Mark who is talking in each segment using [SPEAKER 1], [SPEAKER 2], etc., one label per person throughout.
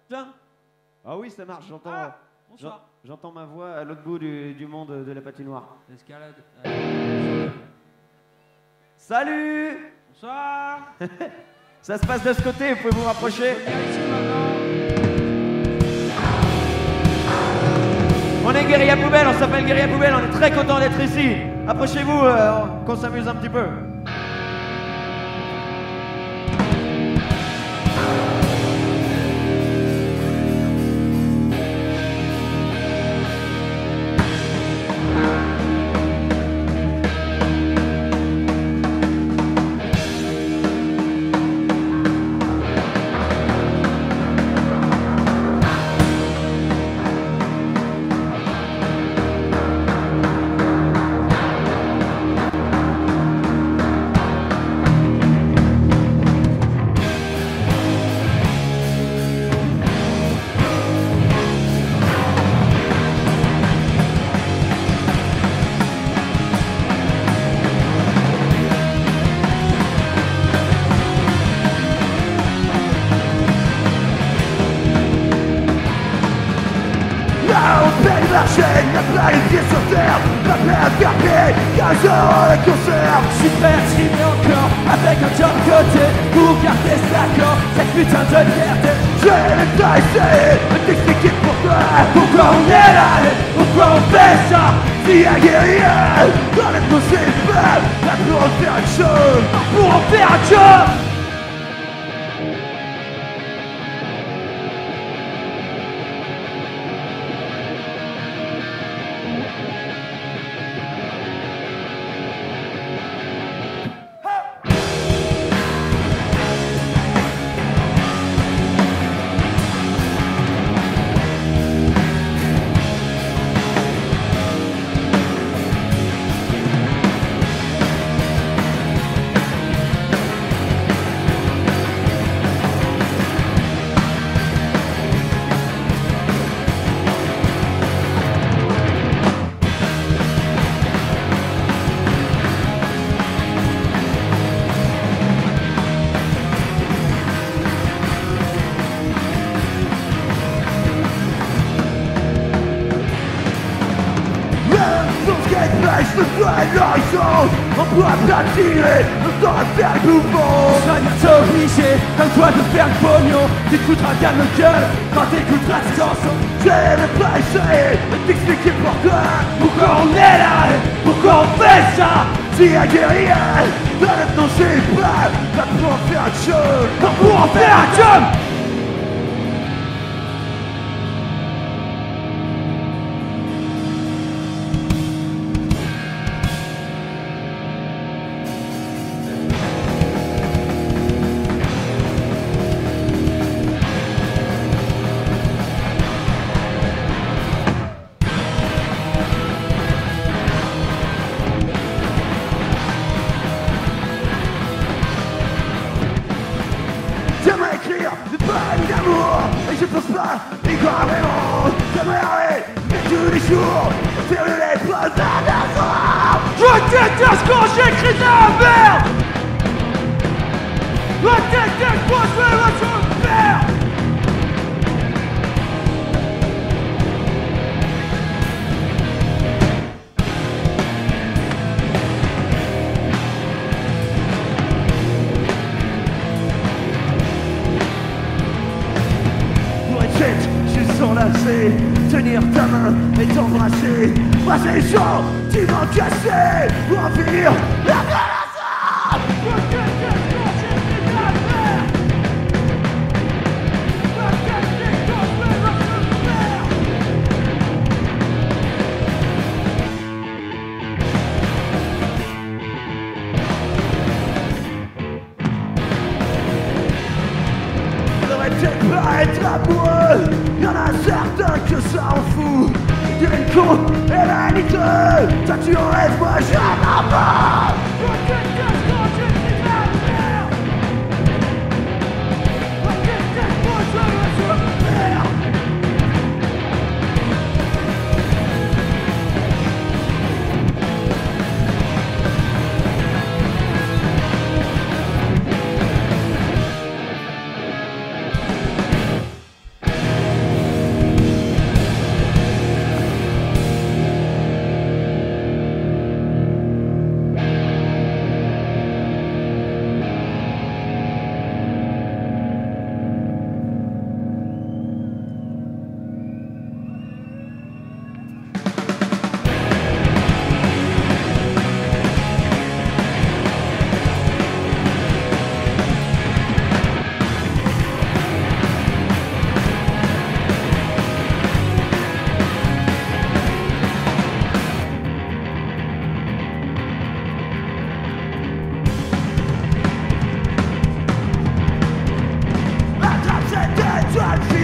[SPEAKER 1] Tiens.
[SPEAKER 2] Ah oui, ça marche,
[SPEAKER 1] Bonsoir.
[SPEAKER 2] j'entends ma voix à l'autre bout du monde de la patinoire.
[SPEAKER 1] Escalade.
[SPEAKER 2] Salut.
[SPEAKER 1] Bonsoir.
[SPEAKER 2] Ça se passe de ce côté, vous pouvez vous rapprocher. On est Guérilla Poubelle, on s'appelle Guérilla Poubelle, on est très content d'être ici. Approchez-vous, qu'on s'amuse un petit peu.
[SPEAKER 3] La plein les pieds sur terre, la plein à faire payer 15 heures de concert.
[SPEAKER 4] Je suis prêt à signer encore avec un job côté pour garder cet accord, cette putain de fierté.
[SPEAKER 3] Je n'ai pas essayé de t'expliquer
[SPEAKER 4] pourquoi on est là, pourquoi on fait ça.
[SPEAKER 3] Si un guerrier dans les possibles, là pour en faire une chose,
[SPEAKER 4] pour en faire un job.
[SPEAKER 3] Je veux voir l'horizon, on pourra platiner, on t'aura faire le mouvement.
[SPEAKER 4] Je serai bientôt obligé, comme toi, de faire le pognon. Tu te foutras bien de gueule quand t'écouteras cette chanson.
[SPEAKER 3] Je n'ai pas essayé de t'expliquer
[SPEAKER 4] pourquoi on est là, pourquoi on fait ça.
[SPEAKER 3] Si un guerrier dans notre nom c'est pas, là pour en faire un job,
[SPEAKER 4] pour en faire un job.
[SPEAKER 3] J'aimerais écrire des paroles d'amour, et je pense pas y croire vraiment. J'aimerais arrêter, mais tous les jours, faire les pas d'un soir.
[SPEAKER 4] Je déteste quand j'écris de la merde. Je déteste quand je fais la chose merde.
[SPEAKER 3] Je suis s'enlacer, tenir ta main et t'embrasser. Passer les gens, tu m'as cassé pour en finir la violence.
[SPEAKER 4] Je déteste quand j'écris de la merde. Je déteste quand je fais la chose merde.
[SPEAKER 3] Faudrait peut-être pas être amoureux. Y'en a certains que ça en fout. Tu es une con et vaniteux. Toi tu en rêves, moi j'en ai marre.
[SPEAKER 4] Je déteste quand j'écris de la merde. Je déteste quand je fais la chose merde.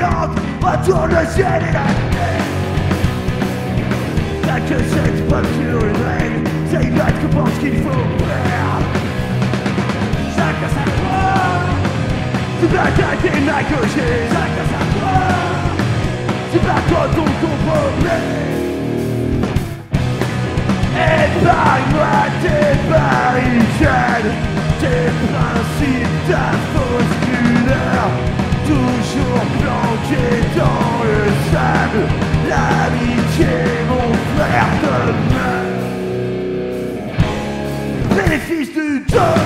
[SPEAKER 3] brillante, retourne le ciel et la terre. T'as que cette peinture humaine, c'est une bête que pense qu'il faut faire. Chacun sa croix, tu vas attaquer ma gauche. Chacun sa croix, tu vas toi ton compromis. Épargne-moi tes barricades, tes principes, ta fausse pudeur, toujours planqué dans le sable. L'amitié, mon frère de main, bénéfice du temps.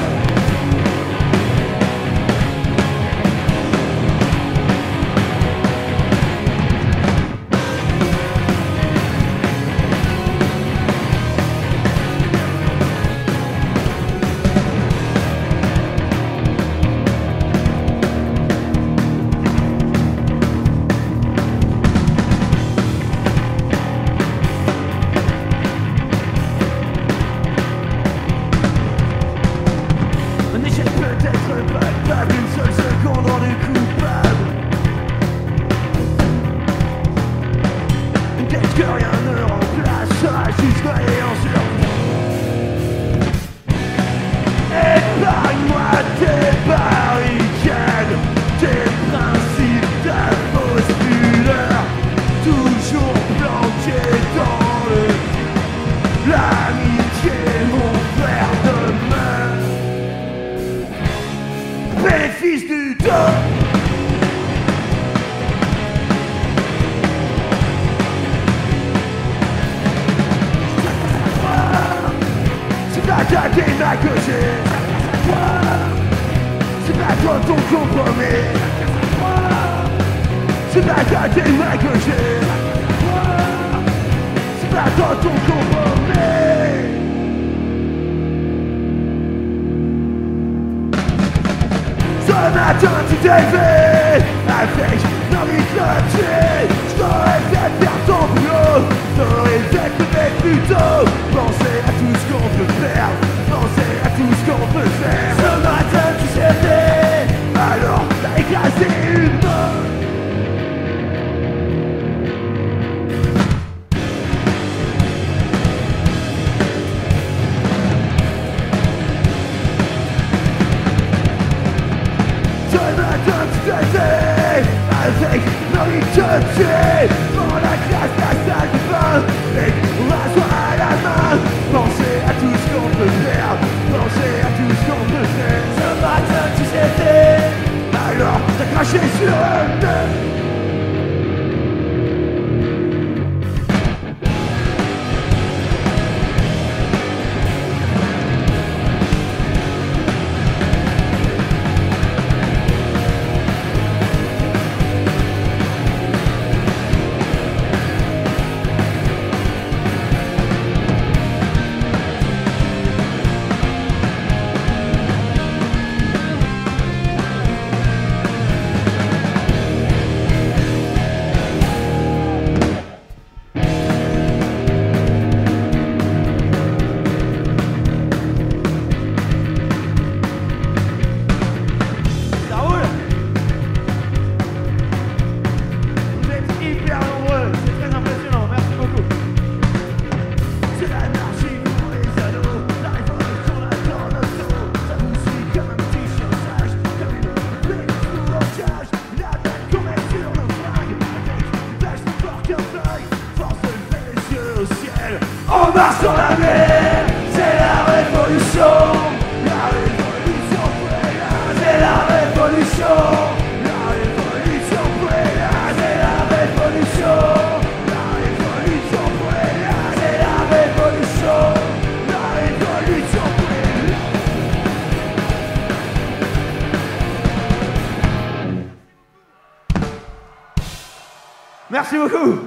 [SPEAKER 2] Merci beaucoup.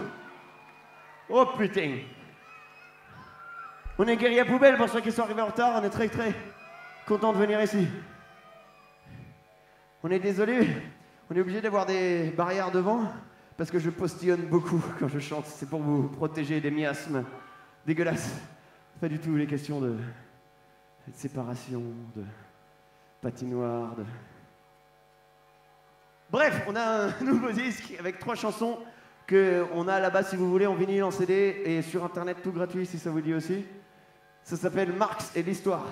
[SPEAKER 2] Oh putain. On est Guérilla Poubelle pour ceux qui sont arrivés en retard. On est très contents de venir ici. On est désolé, on est obligé d'avoir des barrières devant parce que je postillonne beaucoup quand je chante. C'est pour vous protéger des miasmes dégueulasses. Pas du tout les questions de séparation, de patinoire, Bref, on a un nouveau disque avec 3 chansons qu'on a là-bas si vous voulez en vinyle, en CD et sur internet tout gratuit si ça vous dit aussi. Ça s'appelle Marx et l'histoire.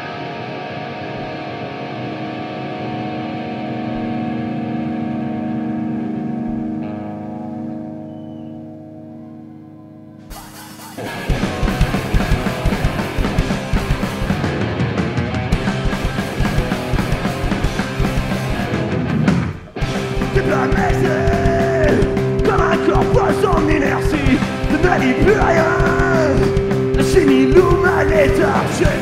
[SPEAKER 3] Comme un corps poisson d'inertie, ne manie plus rien. La chimie nous m'a léthargé.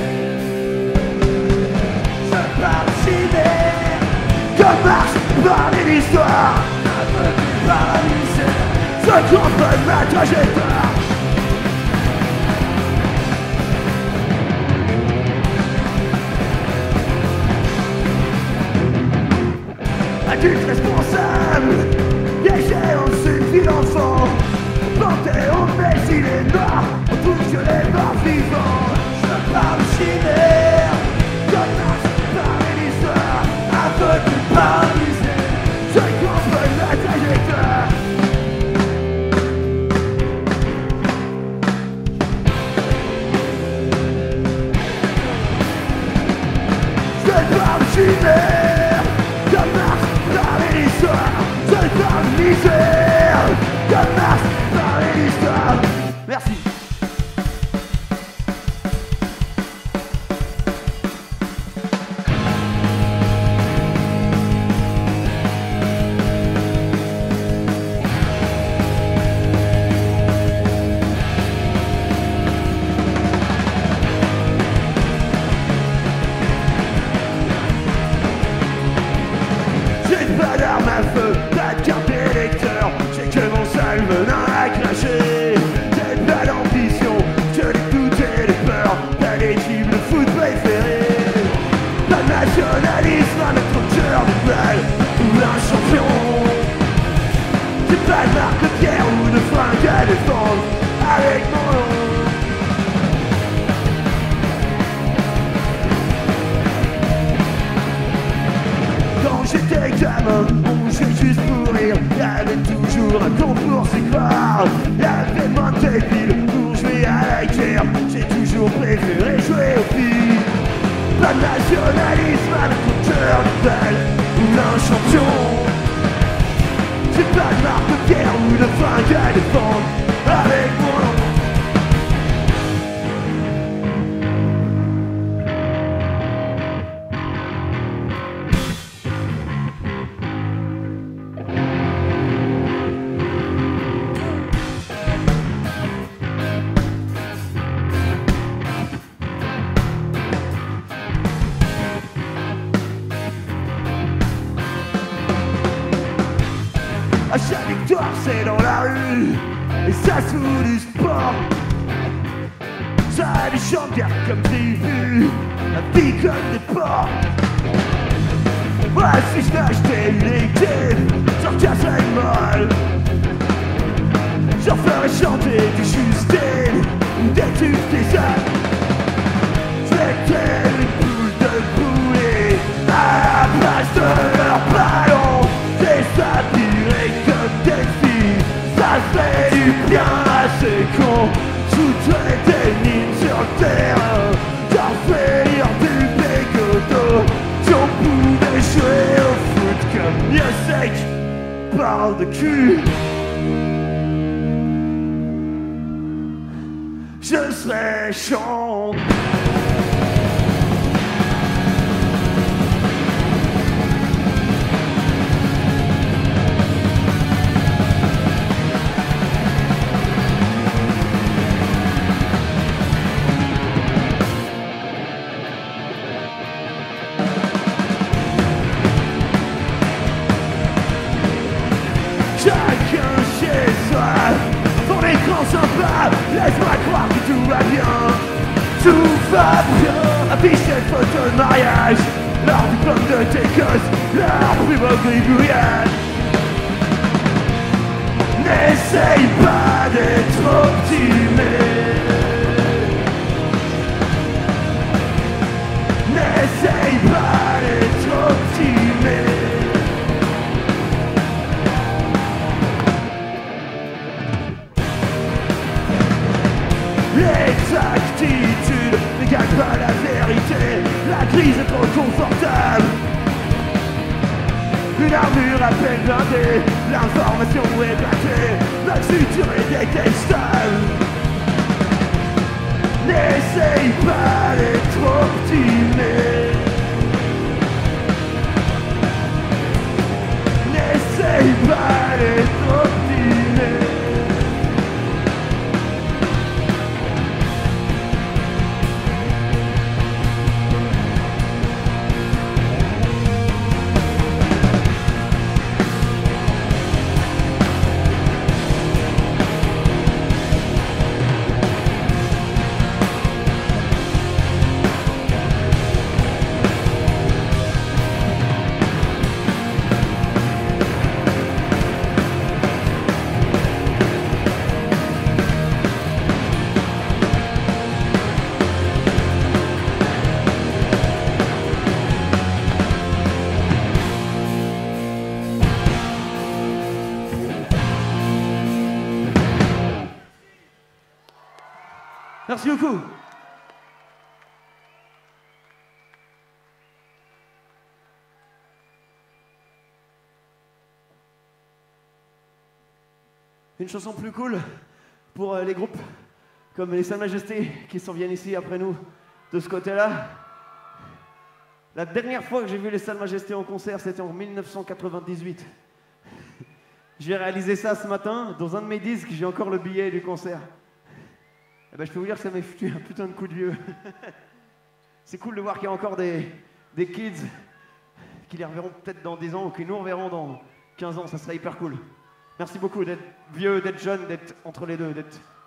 [SPEAKER 3] Je participais comme marche par l'histoire. Aveuglé par la misère, je comprends ma trajectoire. Adulte responsable, piégé en une vie d'enfant. Panthéon, mais il est noir, on touche les morts vivants. Je parle chimère, comme marche par l'histoire. Aveuglé par la misère, je comprends la trajectoire. Je parle chimère, comme marche par l'histoire. Je parle misère, comme marche par l'histoire.
[SPEAKER 2] Merci.
[SPEAKER 3] J'ai pas d'arme à feu, pas de carte électeur. J'ai que mon sale venin à cracher. J'ai pas d'ambition, je l'ai tout et de peur. Pas l'équipe de foot préférée. Pas de nationalisme à mettre au cœur de balle ou un champion. J'ai pas de marque de pierre ou de fringue à défendre avec mon nom. Quand j'étais gamin, on jouait juste pour rire. Y'avait toujours un con pour s'y croire. Y'avait moins de débiles pour jouer à la guerre. J'ai toujours préféré jouer aux filles. Pas de nationalisme avec mon cœur de balle ou un champion. J'ai pas de marque de pierre ou de fringue à défendre avec mon nom. À chaque victoire c'est dans la rue et ça se fout du sport. Ça a des champs de guerre comme prévu, la vie comme des porcs. Moi si je n'achetais une équipe, j'en casserais une molle. J'en ferais chanter du Justine ou des tubes des âmes. Je vais créer une boule de boulet à la place de leur ballon. Déshabillés comme des filles, ça fait du bien à ces cons. J'outrais des mines sur le terrain, j'en fais lire du bégoto. J'en pouvais jouer au foot comme Yosek parle de cul. Je serais chiant. Chacun chez soi, ton écran sympa, laisse-moi croire que tout va bien. Tout va bien, afficher une photo de mariage, leur diplôme de tes gosses, leur plus beau gribouillage. N'essaye pas d'être optimiste. N'essaye pas d'être optimiste. blindé, l'information est bâclée, le futur est détestable. N'essaye pas d'être optimiste. N'essaye pas d'être optimiste.
[SPEAKER 2] Merci beaucoup. Une chanson plus cool pour les groupes comme les Sa Majesté qui s'en viennent ici après nous de ce côté-là. La dernière fois que j'ai vu les Sa Majesté en concert, c'était en 1998. J'ai réalisé ça ce matin. Dans un de mes disques, j'ai encore le billet du concert. Eh ben, je peux vous dire que ça m'a foutu un putain de coup de vieux. C'est cool de voir qu'il y a encore des kids qui les reverront peut-être dans 10 ans ou qui nous reverront dans 15 ans. Ça serait hyper cool. Merci beaucoup d'être vieux, d'être jeune, d'être entre les deux.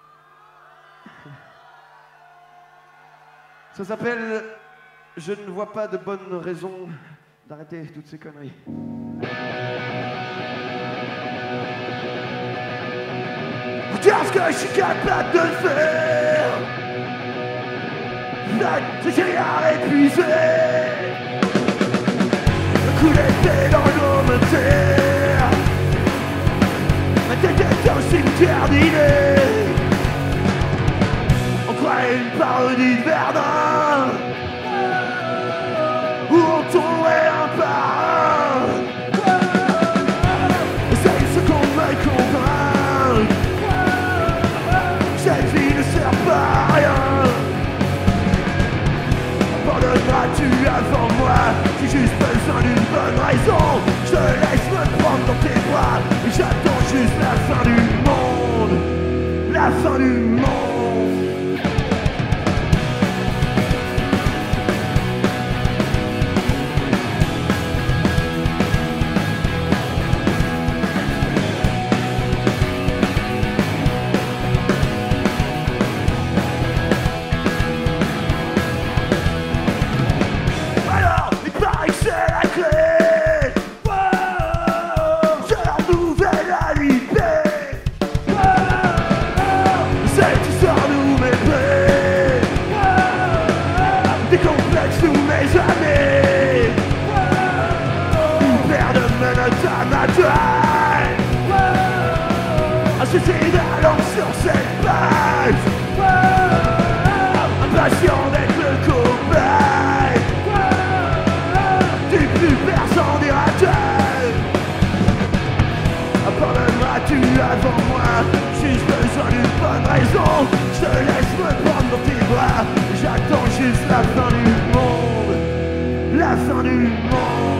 [SPEAKER 2] Ça s'appelle « Je ne vois pas de bonne raison d'arrêter toutes ces conneries ».
[SPEAKER 3] Dire ce que je suis capable de faire. J'ai rien épuisé. Le coup d'épée dans l'eau me terre. Ma tête est un cimetière d'idées. On croirait une parodie de Verdun, où on tomberait un par un. C'est ce qu'on me convainc. Cette vie ne sert pas à rien. Abandonneras-tu avant moi? J'ai juste besoin d'une bonne raison. Je te laisse me prendre dans tes bras et j'attends juste la fin du monde. La fin du monde. J'essaie d'aller sur cette page, impatient d'être le cobaye. Du plus personne dira-t-elle. Abandonneras-tu avant moi? J'ai juste besoin d'une bonne raison. Je te laisse me prendre dans tes bras. J'attends juste la fin du monde. La fin du monde.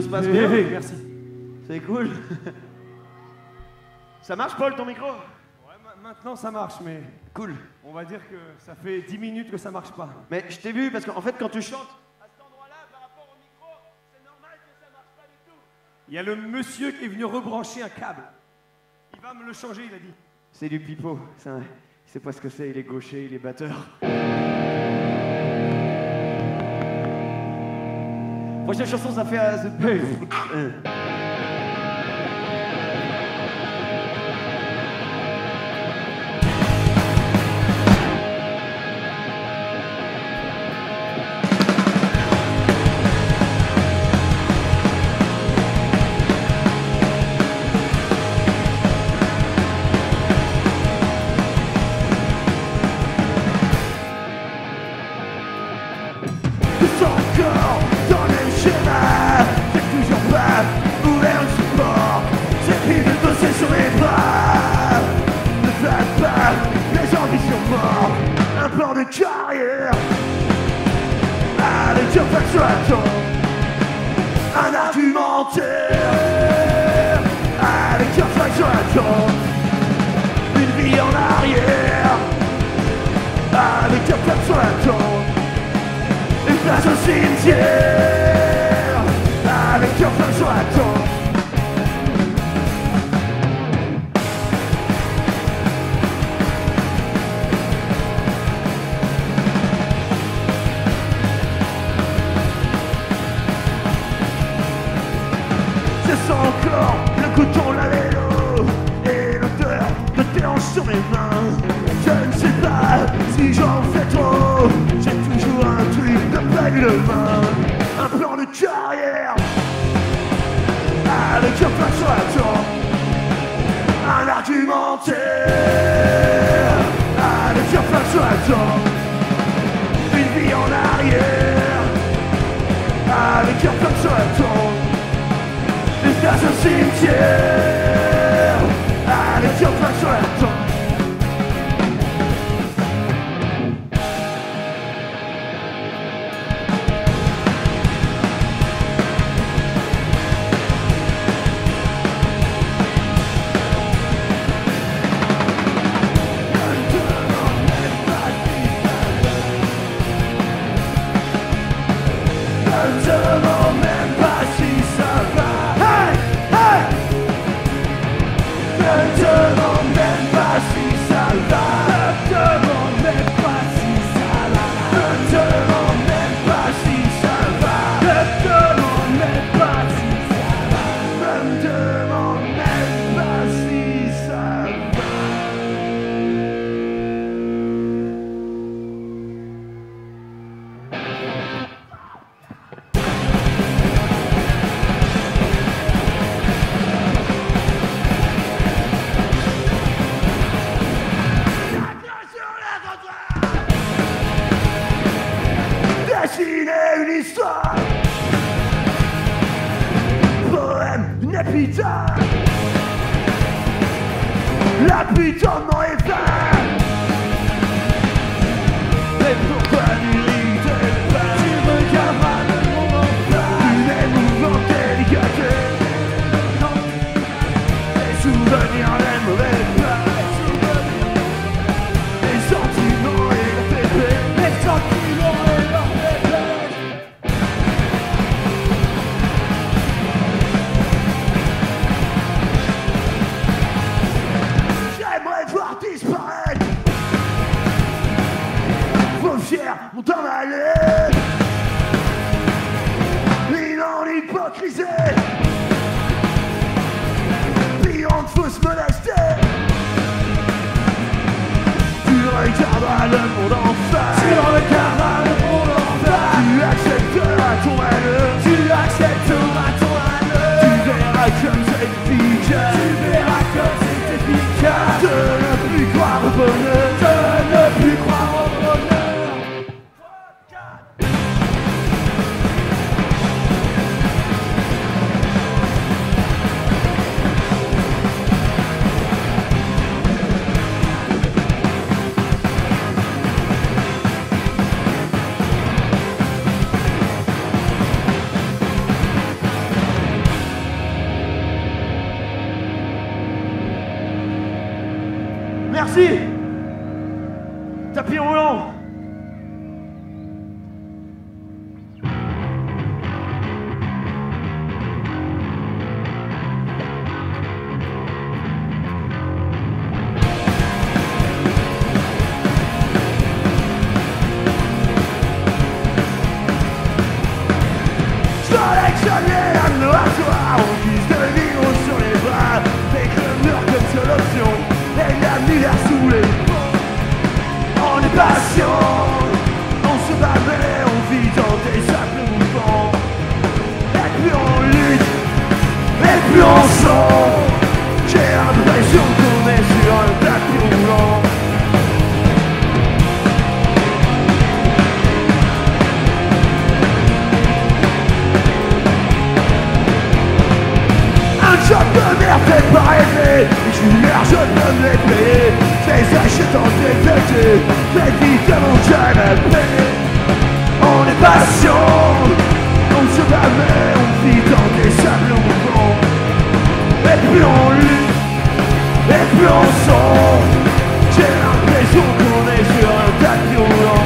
[SPEAKER 2] se passe bien?
[SPEAKER 3] Merci.
[SPEAKER 2] C'est cool. Ça marche, Paul, ton micro?
[SPEAKER 3] Ouais, maintenant ça marche, mais
[SPEAKER 2] Cool.
[SPEAKER 3] on va dire que ça fait 10 minutes que ça marche pas.
[SPEAKER 2] Mais je t'ai vu parce qu'en fait, quand tu chantes,
[SPEAKER 3] Il y a le monsieur qui est venu rebrancher un câble. Il va me le changer, il a dit.
[SPEAKER 2] c'est du pipeau. Ça, il sait pas ce que c'est, il est gaucher, il est batteur. Prochaine chanson, ça fait The Pain.
[SPEAKER 3] Encore dans le même schéma, c'est toujours pas ouvert le support. C'est pire de bosser sur les bras. Ne flatte pas les ambitions mortes. Un plan de carrière avec un facturateur. Un argumentaire avec un facturateur. Une vie en arrière avec un facturateur. Une place au cimetière avec un feu sur la tombe. Je sens encore le coton, la vélo et l'odeur de tes hanches sur mes mains. Je ne sais pas si j'en fais trop. J'ai toujours un truc de bague de main. Un plan de carrière avec un plan sur la tombe. Un argumentaire avec un plan sur la tombe. Une vie en arrière avec un plan sur la tombe. Une place au cimetière avec un plan sur la tombe. Je ne demande même pas si ça va. Hey, hey. Ne demande même pas si ça va. Ne demande même pas si ça va. Ne demande même pas si ça va. Ne demande même pas si ça va. Ne demande même pas si ça va. Dessiner une histoire, poème, une épitaphe. La putain m'en est vain. Mais pourquoi l'irriter pas? Tu regarderas le monde en face. Une émouvante délicatesse. Les souvenirs, les mauvais pas. Les sentiments et leurs pépés. Les sentiments et leurs pépés. J'aimerais voir disparaître vos fiers m'ont en allé. Une en hypocrisie, pillante fausse modestie. Tu regarderas le monde en face. Tu regarderas le monde en face. Tu accepteras ton malheur. Tu accepteras ton malheur. Tu verras comme c'est efficace. Tu verras comme c'est efficace. De ne plus croire au bonheur. De ne plus croire au bonheur.
[SPEAKER 2] Merci. Tapis roulant.
[SPEAKER 3] Un oiseau en guise de vivre sur les bras, avec le mur comme seule option et l'avenir sous les ponts. On est patient, on se bat mais on vit dans des simples mouvements. Et plus on lutte, et plus on sent. J'ai l'impression qu'on est sur un tapis roulant. Je peux m'y pas rêver, je suis merde, je peux me les payer. Je les achète en défecté, mais évidemment jamais payé. On est patient, on se bat mais on vit dans des sables mouvants. Et plus on lutte, et plus on sent. J'ai l'impression qu'on est sur un tapis roulant.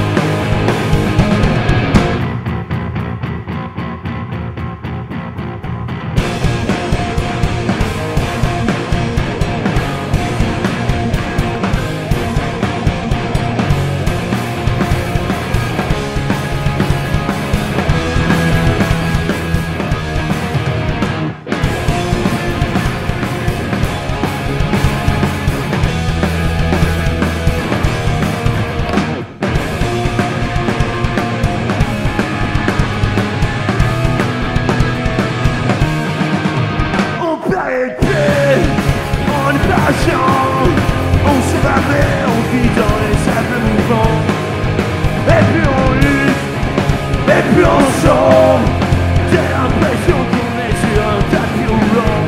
[SPEAKER 3] On se bat mais on vit dans les sables mouvants. Et plus on lutte, et plus on sort. J'ai l'impression qu'on est sur un tapis roulant.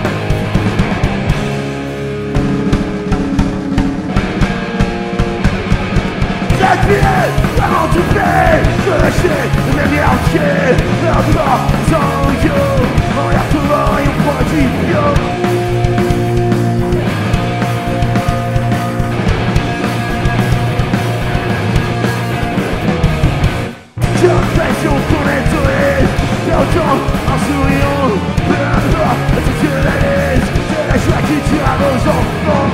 [SPEAKER 3] Cette vie, avant tout fait, je lâchais le même entier. Leur doigt, sans yo, on les retrouvant et on prend du bio. J'ai l'impression qu'on est touriste, mais autant en souriant, peu importe ce que la laisse, c'est la joie qui tue à vos enfants.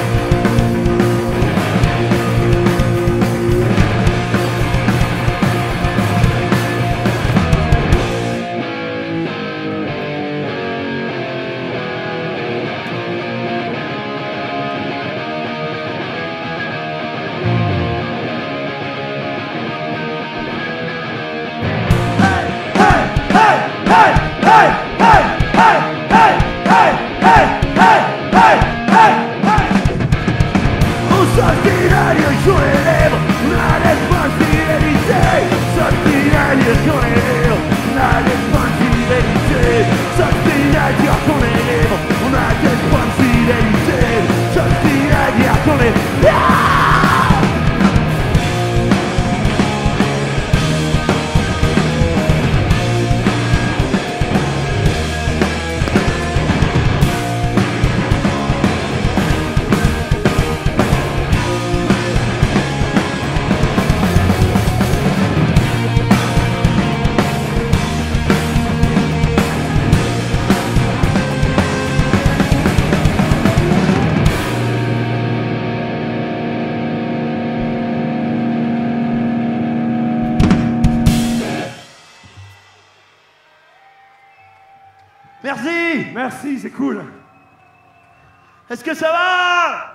[SPEAKER 2] Merci.
[SPEAKER 3] Merci, c'est cool.
[SPEAKER 2] Est-ce que ça va?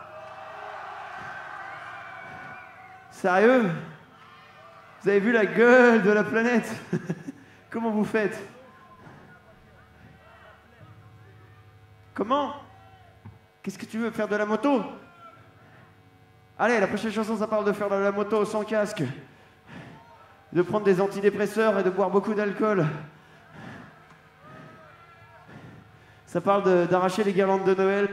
[SPEAKER 2] Sérieux? Vous avez vu la gueule de la planète? Comment vous faites? Comment? Qu'est-ce que tu veux, faire de la moto? Allez, la prochaine chanson, ça parle de faire de la moto sans casque, de prendre des antidépresseurs et de boire beaucoup d'alcool. Ça parle d'arracher les guirlandes de Noël.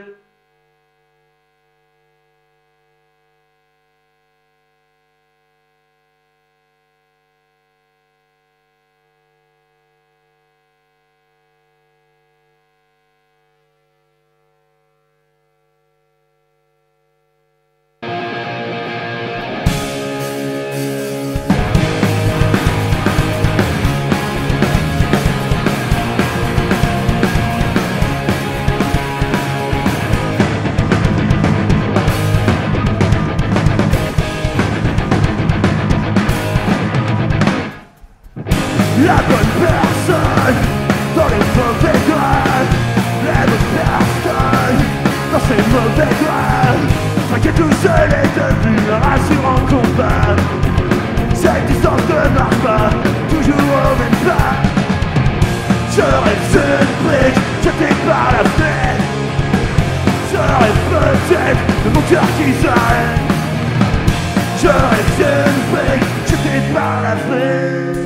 [SPEAKER 3] la bonne personne dans les mauvais draps, la bonne personne dans ces mauvais draps. Je crois que tout seul est devenu un rassurant combat. Cette distance ne marche pas, toujours au même pas. Je reste une brique jetée par la fenêtre. Je rêve peut-être de mon cœur qui s'arrête. Je reste une brique jetée par la fenêtre.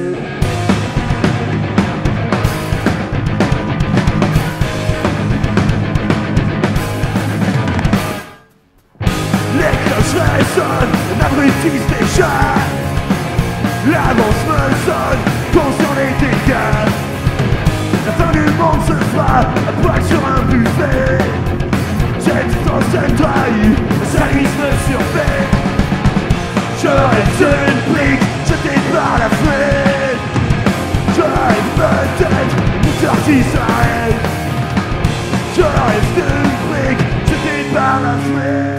[SPEAKER 3] Les cloches résonnent, m'abrutissent déjà. L'avance me sonne, conscient des dégâts. La fin du monde se fera à poil sur un buffet. Cette distance elle trahit, le service me surfait. Je reste une brique jetée par la fenêtre. Je rêve peut-être mon cœur qui s'arrête. Je reste une brique jetée par la fenêtre.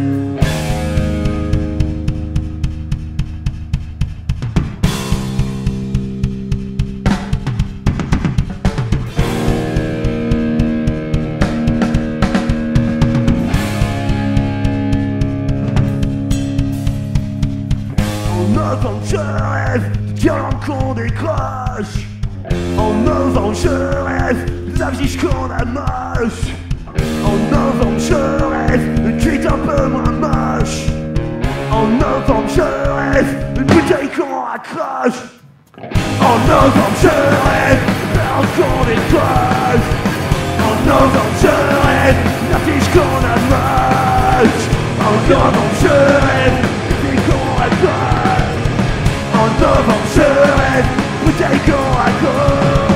[SPEAKER 3] Je rêve de guirlandes qu'on décroche. En novembre je rêve de l'affiche qu'on amoche. En novembre je rêve d'une cuite un peu moins moche. En novembre je rêve d'une bouteille qu'on raccroche. En novembre je rêve de qu'on décroche. En novembre je rêve d'une affiche qu'on amoche. En novembre je rêve d'une cuite qu'on raccroche. En novembre je rêve, bouteille qu'on raccroche.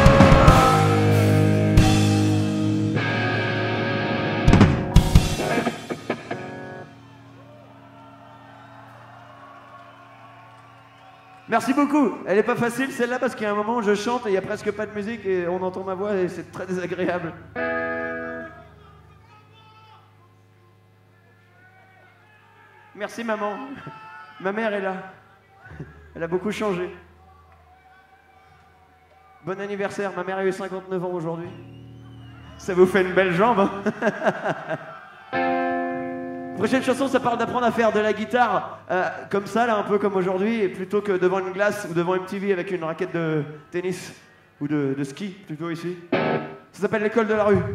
[SPEAKER 2] Merci beaucoup. Elle est pas facile celle-là parce qu'il y a un moment où je chante et il n'y a presque pas de musique et on entend ma voix et c'est très désagréable. Merci maman. Ma mère est là. Elle a beaucoup changé. Bon anniversaire, ma mère a eu 59 ans aujourd'hui. Ça vous fait une belle jambe, hein? Prochaine chanson, ça parle d'apprendre à faire de la guitare comme ça, là, un peu comme aujourd'hui, et plutôt que devant une glace ou devant MTV avec une raquette de tennis ou de ski, plutôt ici. Ça s'appelle l'école de la rue.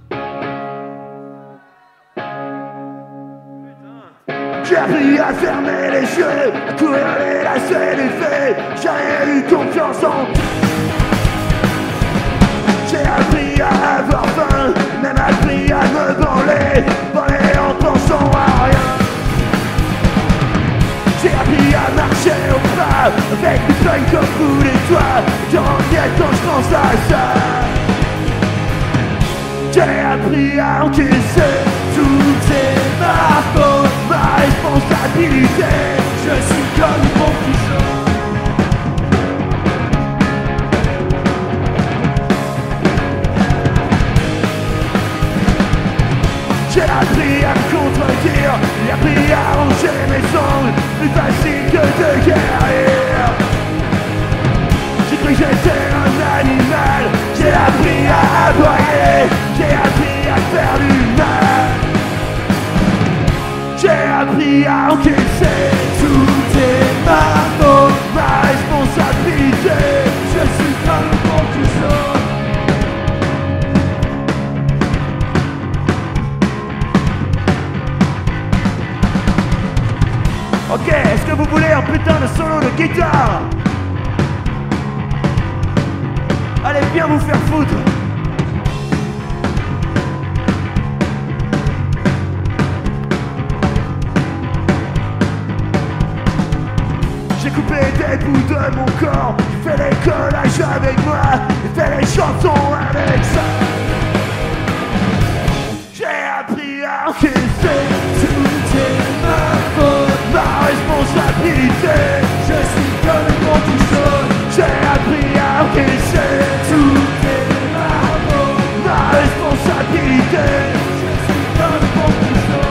[SPEAKER 3] J'ai appris à fermer les yeux, à courir les lacets des faits. J'ai rien eu confiance en. J'ai appris à avoir faim, même appris à me branler en pensant à rien. J'ai appris à marcher au pas, avec du flingue comme vous les toits. Je regrette quand je pense à ça. J'ai appris à encaisser toutes ces marques. Ma responsabilité, je suis comme mon cousin. J'ai appris à me contredire, j'ai appris à ranger mes ongles, plus facile que de guérir. J'ai cru que j'étais un animal, j'ai appris à aboyer, j'ai appris à faire du mal. J'ai appris à encaisser tout est ma faute, ma responsabilité. Je suis comme mon cousin. Ok, est-ce que vous voulez un putain de solo de guitare? Allez bien vous faire foutre. J'ai coupé des bouts de mon corps, j'ai fait les collages avec moi, j'ai fait les chansons avec ça. J'ai appris à encaisser, tout est ma faute, ma responsabilité. Je suis comme mon tout seul. J'ai appris à encaisser, tout est ma faute, ma responsabilité. Je suis comme mon tout seul.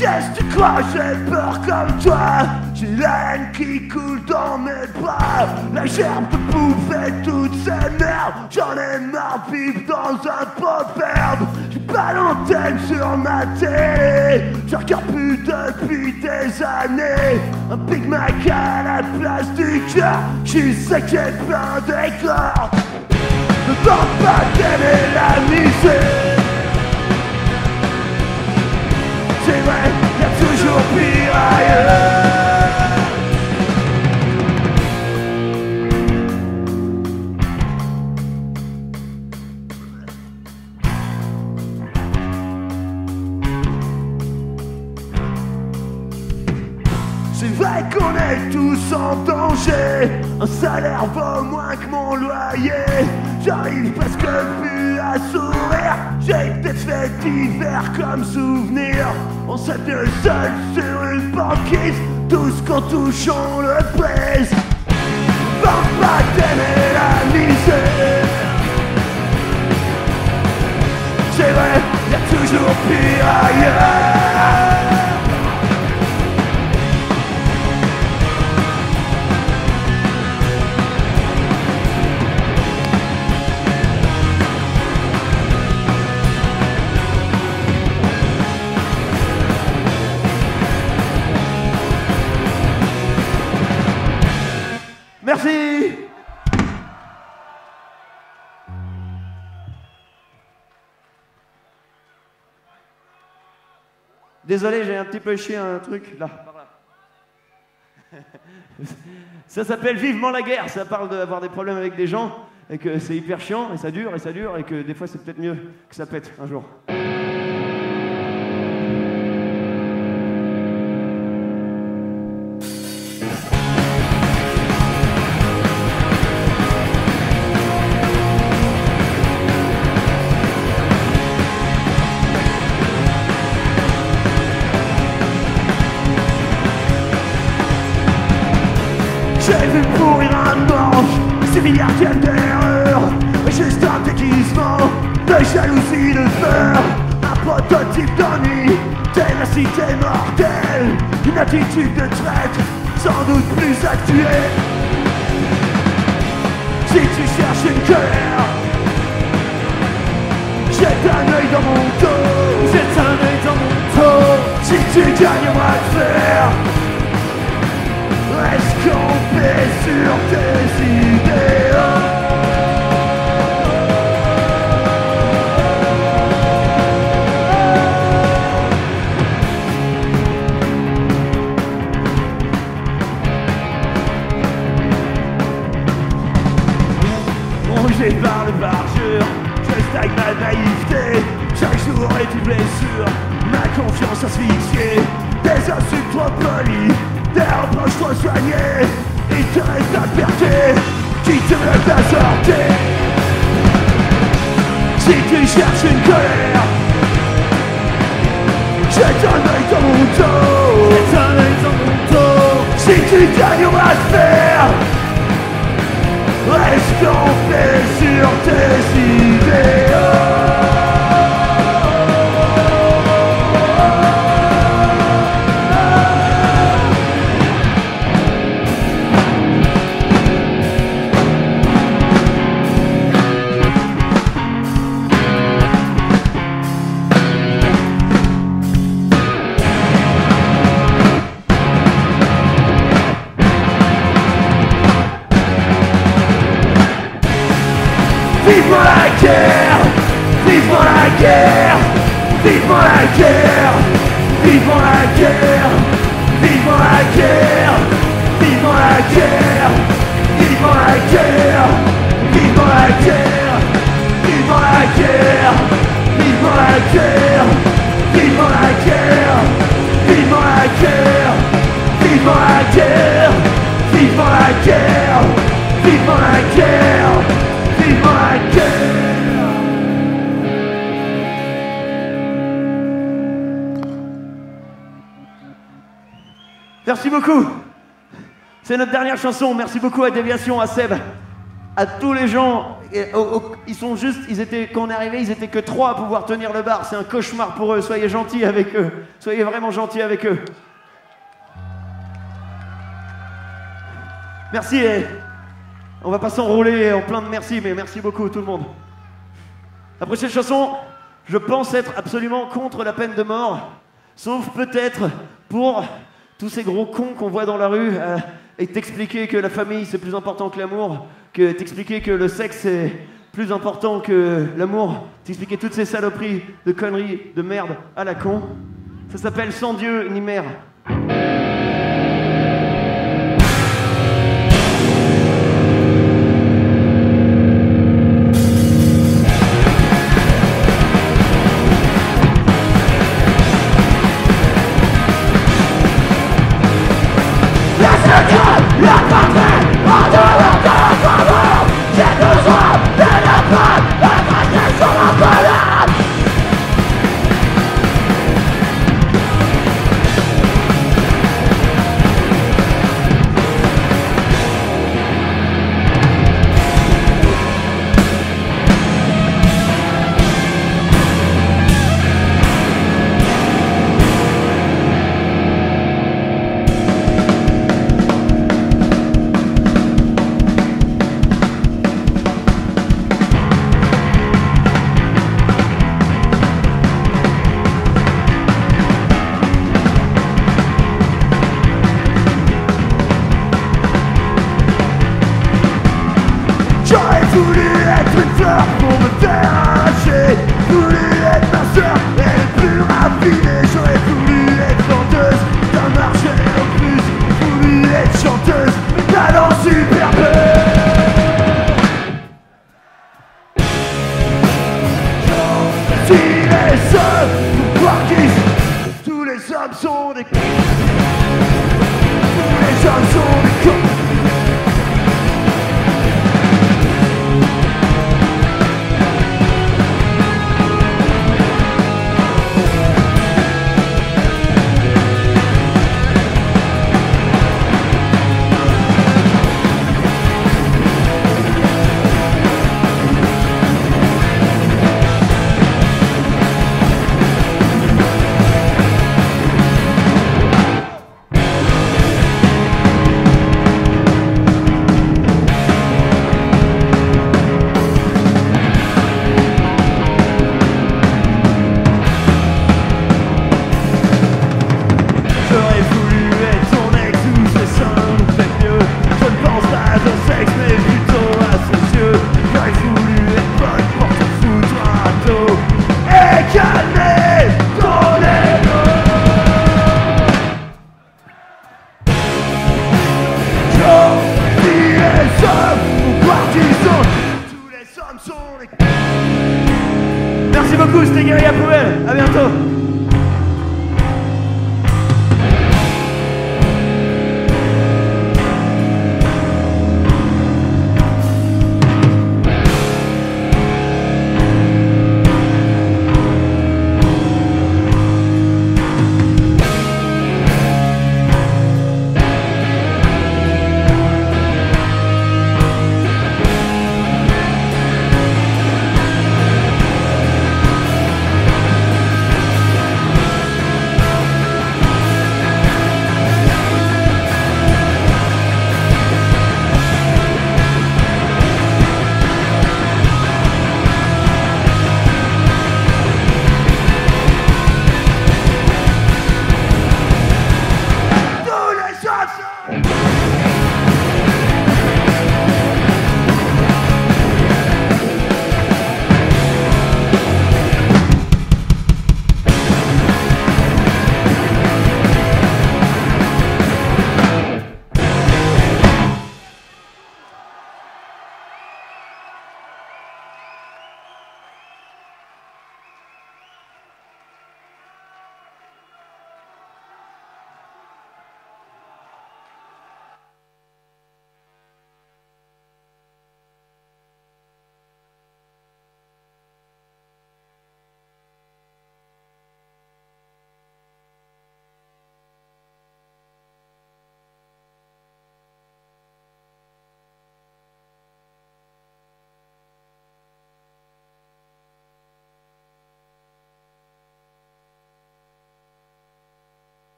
[SPEAKER 3] Qu'est-ce que tu crois, j'ai peur comme toi. J'ai la haine qui coule dans mes bras. La gerbe de bouffer toutes ces merdes. J'en ai marre de vivre dans un pot d'herbe. J'ai pas d'antenne sur ma télé. Je regarde plus depuis des années. Un Big Mac à la place du cœur. J'suis sec et plein d'éclats. Ne tente pas d'aimer la misère. C'est vrai, y'a toujours pire ailleurs. C'est vrai qu'on est tous en danger. Un salaire vaut moins que mon loyer. J'arrive presque plus à sourire. J'ai des faits divers comme souvenir. On s'est tenu seul sur une banquise. Tous qu'on touche on le baise. Vends pas d'aimer la misère. C'est vrai, y'a toujours pire ailleurs.
[SPEAKER 2] Merci. Désolé, j'ai un petit peu chié un truc là. Ça s'appelle Vivement la guerre. Ça parle d'avoir des problèmes avec des gens et que c'est hyper chiant et ça dure et que des fois c'est peut-être mieux que ça pète un jour.
[SPEAKER 3] J'ai vu pourrir un manche, ces milliardières d'erreurs. Juste un déguisement de jalousie, de peur. Un prototype d'ennui, ténacité mortelle. Une attitude de traître, sans doute plus actuelle. Si tu cherches une colère, jette un œil dans mon dos. Jette un œil dans mon dos. Si tu gagnes, on va le faire. Reste campé sur tes idéaux. Rongé par le parjure, je stagne ma naïveté. Chaque jour est une blessure, ma confiance asphyxiée. Des insultes trop polies, des reproches trop soignés. Il te reste à perdre, qui te reste à sortir. Si tu cherches une colère, jette un œil dans mon dos. Jette un œil dans mon dos. Si tu gagnes, on va te faire. Reste campé sur tes idéaux. Vivement la guerre, vivement la guerre, vivement la guerre, vivement la guerre, vivement la guerre, vivement la guerre, vivement la guerre, vivement la guerre, vivement la guerre, vivement la guerre, vivement la guerre, vivement la guerre, vivement la guerre, vivement la guerre, vivement la guerre. Vivement la guerre.
[SPEAKER 2] Merci beaucoup. C'est notre dernière chanson. Merci beaucoup à Déviation, à Seb, à tous les gens ils sont juste, quand on est arrivé, ils étaient que 3 à pouvoir tenir le bar. C'est un cauchemar pour eux. Soyez gentils avec eux. Soyez vraiment gentils avec eux. Merci. Et on va pas s'enrouler en plein de merci, mais merci beaucoup tout le monde. La prochaine chanson, je pense être absolument contre la peine de mort, sauf peut-être pour tous ces gros cons qu'on voit dans la rue et t'expliquer que la famille c'est plus important que l'amour, que t'expliquer que le sexe c'est plus important que l'amour, t'expliquer toutes ces saloperies de conneries de merde à la con. Ça s'appelle Sans Dieu ni mère.
[SPEAKER 3] J'ai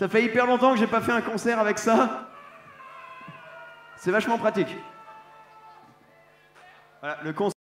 [SPEAKER 2] Ça fait hyper longtemps que j'ai pas fait un concert avec ça. C'est vachement pratique. Voilà, le concert.